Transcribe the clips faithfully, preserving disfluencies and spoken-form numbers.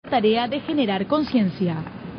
tarea de generar conciencia.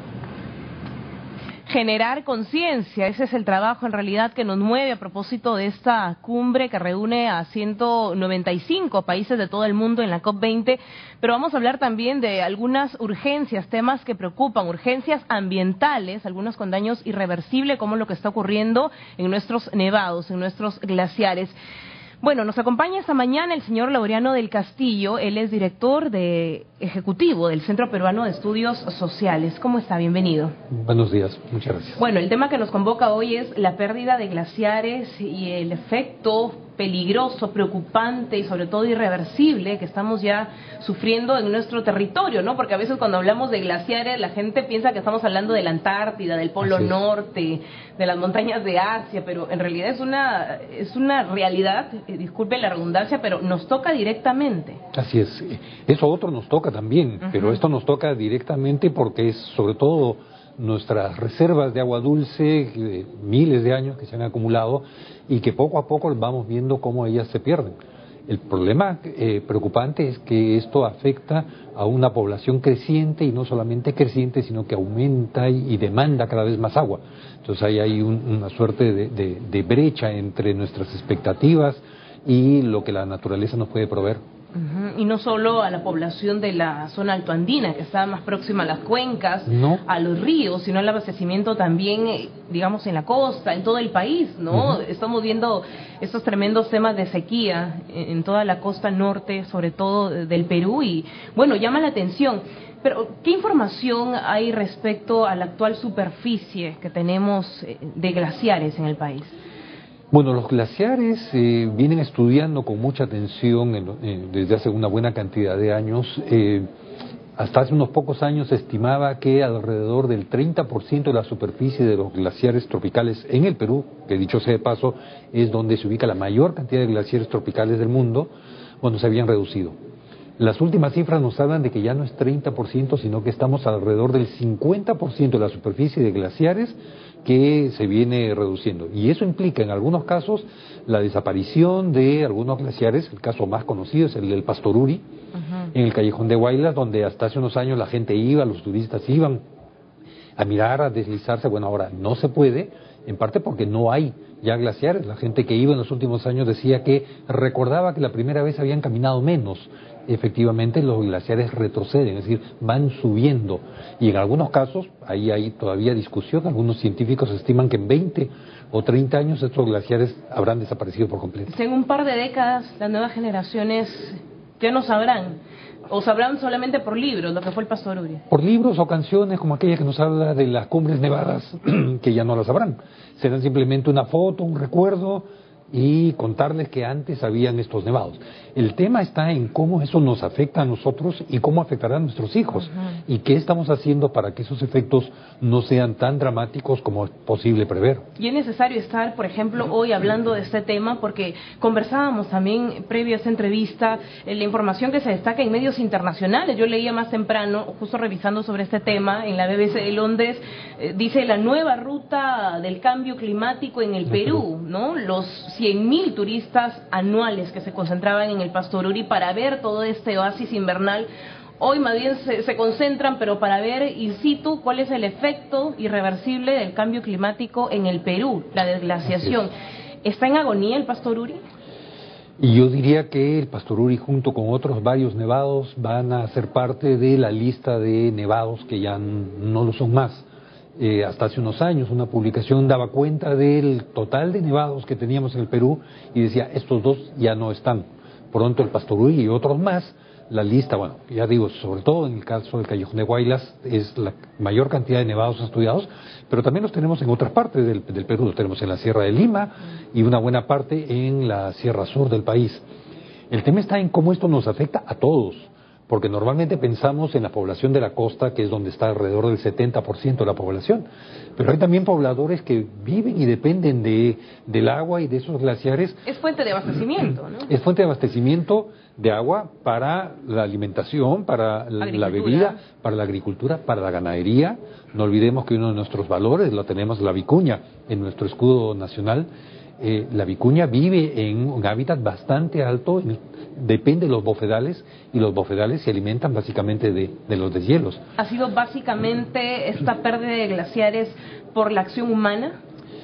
Generar conciencia, ese es el trabajo en realidad que nos mueve a propósito de esta cumbre que reúne a ciento noventa y cinco países de todo el mundo en la COP veinte, pero vamos a hablar también de algunas urgencias, temas que preocupan, urgencias ambientales, algunos con daños irreversibles, como lo que está ocurriendo en nuestros nevados, en nuestros glaciares. Bueno, nos acompaña esta mañana el señor Laureano del Castillo, él es director de ejecutivo del Centro Peruano de Estudios Sociales. ¿Cómo está? Bienvenido. Buenos días, muchas gracias. Bueno, el tema que nos convoca hoy es la pérdida de glaciares y el efecto peligroso, preocupante y sobre todo irreversible que estamos ya sufriendo en nuestro territorio, ¿no? Porque a veces cuando hablamos de glaciares la gente piensa que estamos hablando de la Antártida, del Polo Norte, de las montañas de Asia, pero en realidad es una es una realidad, eh, disculpe la redundancia, pero nos toca directamente. Así es, eso otro nos toca también, uh-huh. pero esto nos toca directamente porque es sobre todo nuestras reservas de agua dulce, eh, miles de años que se han acumulado y que poco a poco vamos viendo cómo ellas se pierden. El problema eh, preocupante es que esto afecta a una población creciente y no solamente creciente, sino que aumenta y, y demanda cada vez más agua. Entonces ahí hay un, una suerte de, de, de brecha entre nuestras expectativas y lo que la naturaleza nos puede proveer. Uh-huh. Y no solo a la población de la zona altoandina, que está más próxima a las cuencas, no. a los ríos, sino al abastecimiento también, eh, digamos, en la costa, en todo el país, ¿no? Uh-huh. Estamos viendo estos tremendos temas de sequía en, en toda la costa norte, sobre todo del Perú, y bueno, llama la atención. Pero, ¿qué información hay respecto a la actual superficie que tenemos de glaciares en el país? Bueno, los glaciares eh, vienen estudiando con mucha atención en, eh, desde hace una buena cantidad de años. Eh, hasta hace unos pocos años se estimaba que alrededor del treinta por ciento de la superficie de los glaciares tropicales en el Perú, que dicho sea de paso, es donde se ubica la mayor cantidad de glaciares tropicales del mundo, bueno, se habían reducido. Las últimas cifras nos hablan de que ya no es treinta por ciento, sino que estamos alrededor del cincuenta por ciento de la superficie de glaciares que se viene reduciendo. Y eso implica en algunos casos la desaparición de algunos glaciares. El caso más conocido es el del Pastoruri, uh-huh. en el Callejón de Huaylas, donde hasta hace unos años la gente iba, los turistas iban a mirar, a deslizarse. Bueno, ahora no se puede, en parte porque no hay ya glaciares. La gente que iba en los últimos años decía que recordaba que la primera vez habían caminado menos. Efectivamente, los glaciares retroceden, es decir, van subiendo. Y en algunos casos, ahí hay todavía discusión, algunos científicos estiman que en veinte o treinta años estos glaciares habrán desaparecido por completo. En un par de décadas, las nuevas generaciones ya no sabrán, o sabrán solamente por libros, lo que fue el Pastoruri. Por libros o canciones como aquella que nos habla de las cumbres nevadas, que ya no las sabrán. Serán simplemente una foto, un recuerdo, y contarles que antes habían estos nevados. El tema está en cómo eso nos afecta a nosotros y cómo afectará a nuestros hijos. Uh-huh. Y qué estamos haciendo para que esos efectos no sean tan dramáticos como es posible prever. Y es necesario estar, por ejemplo, hoy hablando de este tema, porque conversábamos también previo a esta entrevista, eh, la información que se destaca en medios internacionales. Yo leía más temprano, justo revisando sobre este tema, en la B B C de Londres, eh, dice la nueva ruta del cambio climático en el Perú, ¿no? Los cien mil turistas anuales que se concentraban en el Pastoruri para ver todo este oasis invernal, hoy más bien se, se concentran, pero para ver in situ cuál es el efecto irreversible del cambio climático en el Perú, la desglaciación. ¿Está en agonía el Pastoruri? Y yo diría que el Pastoruri, junto con otros varios nevados, van a ser parte de la lista de nevados que ya no lo son más. Eh, hasta hace unos años una publicación daba cuenta del total de nevados que teníamos en el Perú y decía, estos dos ya no están. Pronto el Pastoruri y otros más, la lista, bueno, ya digo, sobre todo en el caso del Callejón de Huaylas, es la mayor cantidad de nevados estudiados, pero también los tenemos en otras partes del, del Perú, los tenemos en la Sierra de Lima y una buena parte en la Sierra Sur del país. El tema está en cómo esto nos afecta a todos. Porque normalmente pensamos en la población de la costa, que es donde está alrededor del setenta por ciento de la población. Pero hay también pobladores que viven y dependen de, del agua y de esos glaciares. Es fuente de abastecimiento, ¿no? Es fuente de abastecimiento de agua para la alimentación, para la bebida, para la agricultura, para la ganadería. No olvidemos que uno de nuestros valores lo tenemos la vicuña en nuestro escudo nacional. Eh, la vicuña vive en un hábitat bastante alto, en, depende de los bofedales, y los bofedales se alimentan básicamente de, de los deshielos. ¿Ha sido básicamente esta pérdida de glaciares por la acción humana?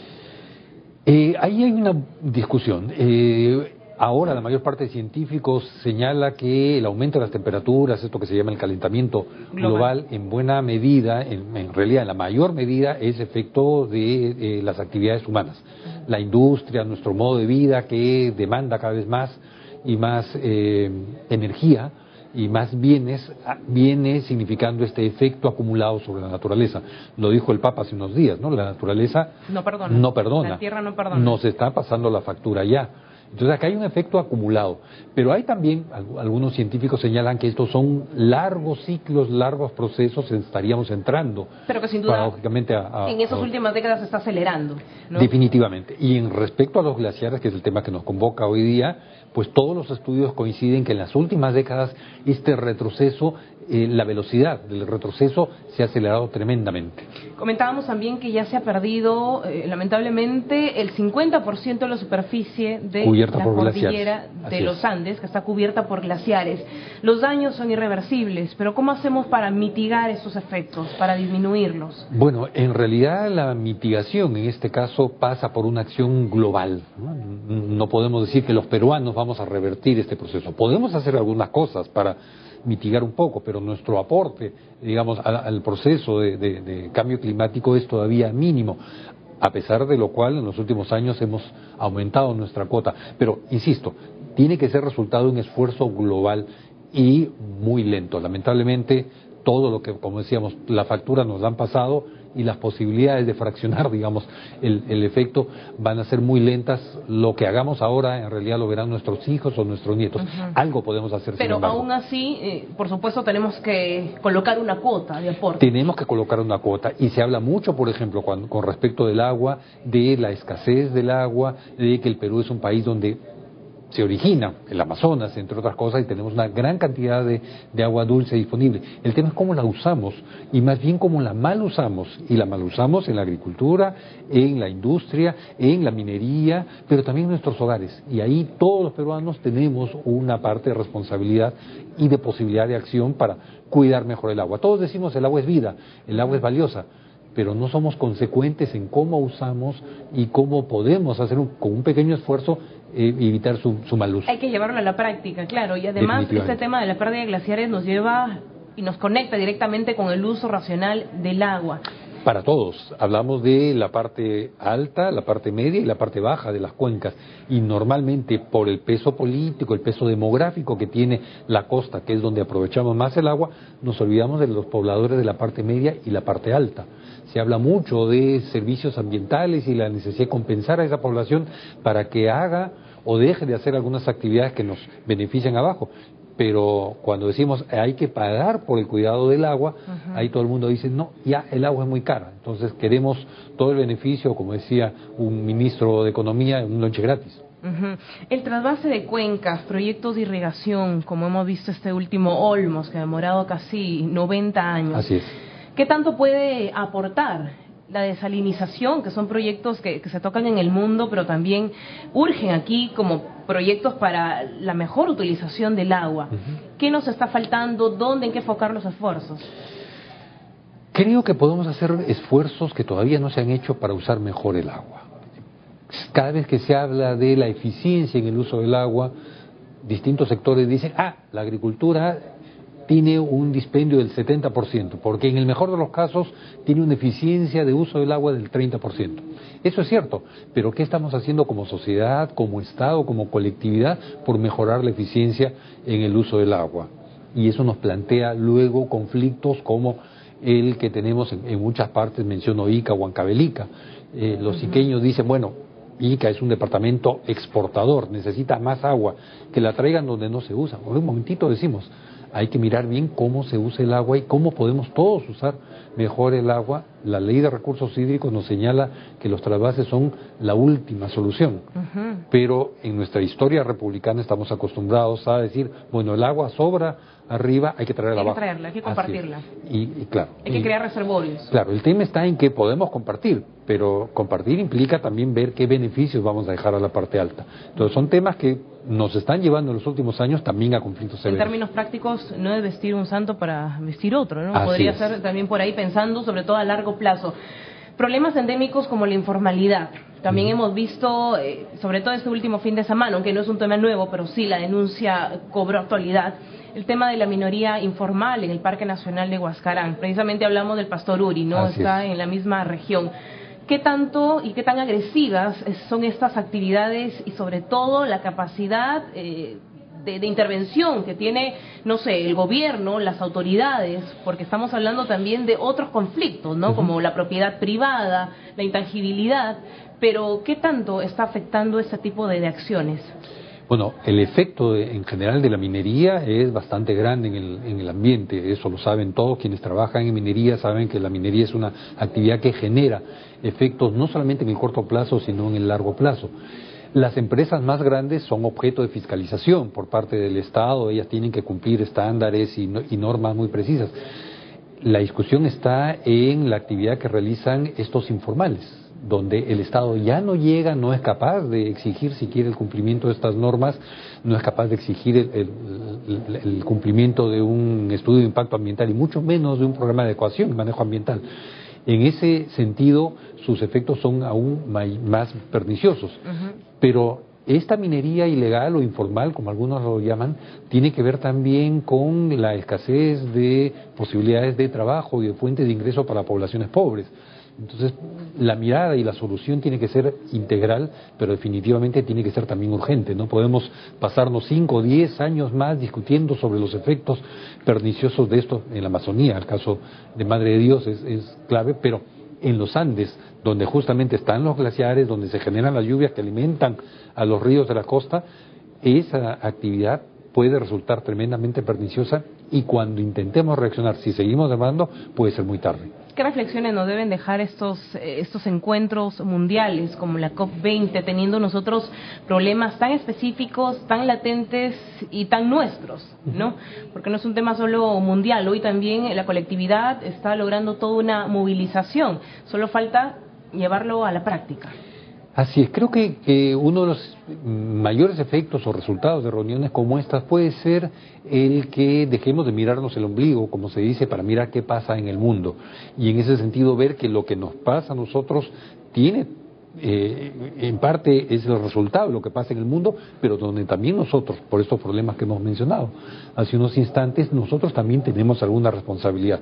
Eh, ahí hay una discusión. Eh, ahora la mayor parte de científicos señala que el aumento de las temperaturas, esto que se llama el calentamiento global, global en buena medida, en, en realidad en la mayor medida, es efecto de eh, las actividades humanas. La industria, nuestro modo de vida que demanda cada vez más y más eh, energía y más bienes, viene significando este efecto acumulado sobre la naturaleza. Lo dijo el Papa hace unos días, ¿no? La naturaleza no perdona. No perdona. La tierra no perdona. Nos está pasando la factura ya. Entonces acá hay un efecto acumulado, pero hay también, algunos científicos señalan que estos son largos ciclos, largos procesos, estaríamos entrando. Pero que sin duda, paradójicamente, a, a, en esas a, últimas décadas se está acelerando, ¿no? Definitivamente. Y en respecto a los glaciares, que es el tema que nos convoca hoy día, pues todos los estudios coinciden que en las últimas décadas este retroceso, eh, la velocidad del retroceso se ha acelerado tremendamente. Comentábamos también que ya se ha perdido, eh, lamentablemente, el cincuenta por ciento de la superficie de cubierta la por cordillera de Así los es. Andes, que está cubierta por glaciares. Los daños son irreversibles, pero ¿cómo hacemos para mitigar esos efectos, para disminuirlos? Bueno, en realidad la mitigación en este caso pasa por una acción global, ¿no? No podemos decir que los peruanos vamos a revertir este proceso. Podemos hacer algunas cosas para mitigar un poco, pero nuestro aporte, digamos, al, al proceso de, de, de cambio climático es todavía mínimo, a pesar de lo cual en los últimos años hemos aumentado nuestra cuota. Pero, insisto, tiene que ser resultado de un esfuerzo global y muy lento. Lamentablemente, todo lo que, como decíamos, la factura nos la han pasado y las posibilidades de fraccionar, digamos, el, el efecto van a ser muy lentas. Lo que hagamos ahora en realidad lo verán nuestros hijos o nuestros nietos. Uh-huh. Algo podemos hacer. Pero sin embargo, aún así, eh, por supuesto, tenemos que colocar una cuota de aporte. Tenemos que colocar una cuota, y se habla mucho, por ejemplo, cuando, con respecto del agua, de la escasez del agua, de que el Perú es un país donde se origina el Amazonas, entre otras cosas, y tenemos una gran cantidad de, de agua dulce disponible. El tema es cómo la usamos, y más bien cómo la mal usamos, y la mal usamos en la agricultura, en la industria, en la minería, pero también en nuestros hogares. Y ahí todos los peruanos tenemos una parte de responsabilidad y de posibilidad de acción para cuidar mejor el agua. Todos decimos el agua es vida, el agua es valiosa, pero no somos consecuentes en cómo usamos y cómo podemos hacer un, con un pequeño esfuerzo eh, evitar su, su mal uso. Hay que llevarlo a la práctica, claro, y además este tema de la pérdida de glaciares nos lleva y nos conecta directamente con el uso racional del agua. Para todos, hablamos de la parte alta, la parte media y la parte baja de las cuencas, y normalmente por el peso político, el peso demográfico que tiene la costa, que es donde aprovechamos más el agua, nos olvidamos de los pobladores de la parte media y la parte alta. Se habla mucho de servicios ambientales y la necesidad de compensar a esa población para que haga o deje de hacer algunas actividades que nos benefician abajo. Pero cuando decimos hay que pagar por el cuidado del agua, uh-huh. ahí todo el mundo dice, no, ya el agua es muy cara. Entonces queremos todo el beneficio, como decía un ministro de Economía, un lonche gratis. Uh-huh. El trasvase de cuencas, proyectos de irrigación, como hemos visto este último Olmos, que ha demorado casi noventa años. Así es. ¿Qué tanto puede aportar la desalinización, que son proyectos que, que se tocan en el mundo, pero también urgen aquí como proyectos para la mejor utilización del agua? Uh-huh. ¿Qué nos está faltando? ¿Dónde? ¿En qué enfocar los esfuerzos? Creo que podemos hacer esfuerzos que todavía no se han hecho para usar mejor el agua. Cada vez que se habla de la eficiencia en el uso del agua, distintos sectores dicen, ah, la agricultura tiene un dispendio del setenta por ciento, porque en el mejor de los casos tiene una eficiencia de uso del agua del treinta por ciento. Eso es cierto, pero ¿qué estamos haciendo como sociedad, como Estado, como colectividad por mejorar la eficiencia en el uso del agua? Y eso nos plantea luego conflictos como el que tenemos en, en muchas partes, menciono Ica, Huancavelica. Eh, los uh-huh. iqueños dicen, bueno, Ica es un departamento exportador, necesita más agua, que la traigan donde no se usa. Por un momentito decimos, hay que mirar bien cómo se usa el agua y cómo podemos todos usar mejor el agua. La ley de recursos hídricos nos señala que los trasvases son la última solución. Uh-huh. Pero en nuestra historia republicana estamos acostumbrados a decir, bueno, el agua sobra arriba, hay que traerla abajo. Hay que traerla, hay que compartirla. Y, y claro. Hay que y, crear reservorios. Claro, el tema está en que podemos compartir, pero compartir implica también ver qué beneficios vamos a dejar a la parte alta. Entonces son temas que nos están llevando en los últimos años también a conflictos severos. En términos prácticos, no es vestir un santo para vestir otro, ¿no? Así Podría es. ser también por ahí pensando sobre todo a largo plazo. Problemas endémicos como la informalidad. También uh-huh. hemos visto, eh, sobre todo este último fin de semana, aunque no es un tema nuevo, pero sí la denuncia cobró actualidad, el tema de la minoría informal en el Parque Nacional de Huascarán. Precisamente hablamos del Pastor Uri, ¿no? Así Está es. en la misma región. ¿Qué tanto y qué tan agresivas son estas actividades y sobre todo la capacidad eh, de, de intervención que tiene, no sé, el gobierno, las autoridades? Porque estamos hablando también de otros conflictos, ¿no? Uh-huh. Como la propiedad privada, la intangibilidad, pero ¿qué tanto está afectando este tipo de, de acciones? Bueno, el efecto de, en general de la minería es bastante grande en el, en el ambiente, eso lo saben todos quienes trabajan en minería, saben que la minería es una actividad que genera efectos no solamente en el corto plazo, sino en el largo plazo. Las empresas más grandes son objeto de fiscalización por parte del Estado, ellas tienen que cumplir estándares y, no, y normas muy precisas. La discusión está en la actividad que realizan estos informales, donde el Estado ya no llega, no es capaz de exigir siquiera el cumplimiento de estas normas, no es capaz de exigir el, el, el, el cumplimiento de un estudio de impacto ambiental y mucho menos de un programa de adecuación y manejo ambiental. En ese sentido, sus efectos son aún más perniciosos. Uh-huh. Pero esta minería ilegal o informal, como algunos lo llaman, tiene que ver también con la escasez de posibilidades de trabajo y de fuentes de ingreso para poblaciones pobres. Entonces, la mirada y la solución tiene que ser integral, pero definitivamente tiene que ser también urgente. No podemos pasarnos cinco o diez años más discutiendo sobre los efectos perniciosos de esto en la Amazonía. El caso de Madre de Dios es, es clave, pero en los Andes, donde justamente están los glaciares, donde se generan las lluvias que alimentan a los ríos de la costa, esa actividad puede resultar tremendamente perniciosa y cuando intentemos reaccionar, si seguimos demandando, puede ser muy tarde. ¿Qué reflexiones nos deben dejar estos estos encuentros mundiales como la COP veinte, teniendo nosotros problemas tan específicos, tan latentes y tan nuestros, ¿no? Porque no es un tema solo mundial, hoy también la colectividad está logrando toda una movilización, solo falta llevarlo a la práctica. Así es, creo que, que uno de los mayores efectos o resultados de reuniones como estas puede ser el que dejemos de mirarnos el ombligo, como se dice, para mirar qué pasa en el mundo. Y en ese sentido ver que lo que nos pasa a nosotros tiene, eh, en parte es el resultado de lo que pasa en el mundo, pero donde también nosotros, por estos problemas que hemos mencionado hace unos instantes, nosotros también tenemos alguna responsabilidad.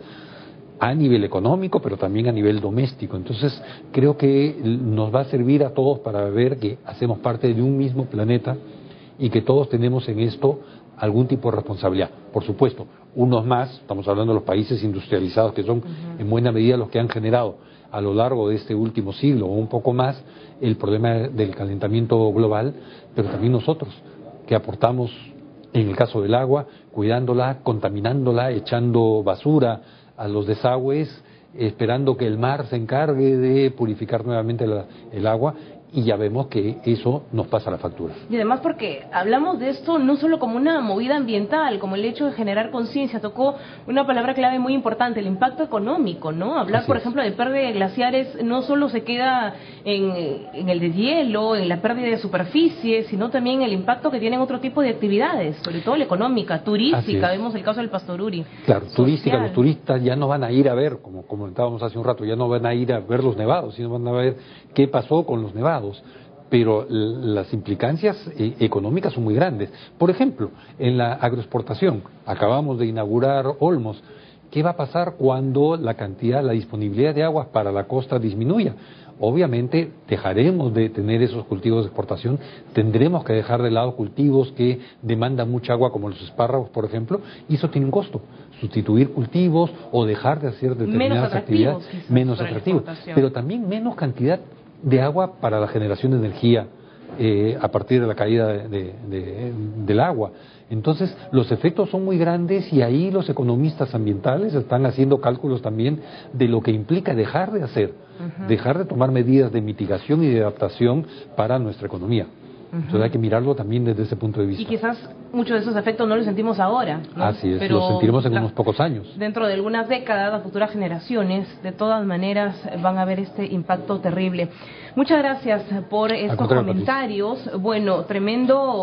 A nivel económico, pero también a nivel doméstico. Entonces, creo que nos va a servir a todos para ver que hacemos parte de un mismo planeta y que todos tenemos en esto algún tipo de responsabilidad. Por supuesto, unos más, estamos hablando de los países industrializados, que son uh-huh. en buena medida los que han generado a lo largo de este último siglo o un poco más el problema del calentamiento global, pero también nosotros, que aportamos, en el caso del agua, cuidándola, contaminándola, echando basura a los desagües, esperando que el mar se encargue de purificar nuevamente la, el agua, y ya vemos que eso nos pasa la factura. Y además porque hablamos de esto no solo como una movida ambiental, como el hecho de generar conciencia, tocó una palabra clave muy importante, el impacto económico, ¿no? Hablar, Así por es. ejemplo, de pérdida de glaciares no solo se queda en, en el deshielo, en la pérdida de superficie, sino también el impacto que tienen otro tipo de actividades, sobre todo la económica, turística, vemos el caso del Pastor Uri. Claro, social. turística, los turistas ya no van a ir a ver, como comentábamos hace un rato, ya no van a ir a ver los nevados, sino van a ver qué pasó con los nevados. Pero las implicancias eh, económicas son muy grandes. Por ejemplo, en la agroexportación, acabamos de inaugurar Olmos. ¿Qué va a pasar cuando la cantidad, la disponibilidad de aguas para la costa disminuya? Obviamente dejaremos de tener esos cultivos de exportación, tendremos que dejar de lado cultivos que demandan mucha agua, como los espárragos, por ejemplo, y eso tiene un costo. Sustituir cultivos o dejar de hacer determinadas actividades menos atractivos, pero también menos cantidad de agua para la generación de energía eh, a partir de la caída de, de, de, del agua. Entonces, los efectos son muy grandes y ahí los economistas ambientales están haciendo cálculos también de lo que implica dejar de hacer, uh-huh. dejar de tomar medidas de mitigación y de adaptación para nuestra economía. Uh-huh. Entonces hay que mirarlo también desde ese punto de vista. Y quizás muchos de esos efectos no los sentimos ahora, ¿no? Así es, pero los sentiremos en la, unos pocos años. Dentro de algunas décadas, las futuras generaciones, de todas maneras, van a ver este impacto terrible. Muchas gracias por estos comentarios. Patricia. Bueno, tremendo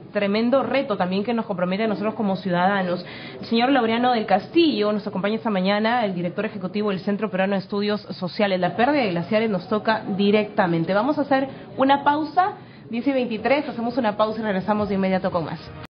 tremendo reto también que nos compromete a nosotros como ciudadanos. El señor Laureano del Castillo nos acompaña esta mañana, el director ejecutivo del Centro Peruano de Estudios Sociales. La pérdida de glaciares nos toca directamente. Vamos a hacer una pausa, diez y veintitrés, hacemos una pausa y regresamos de inmediato con más.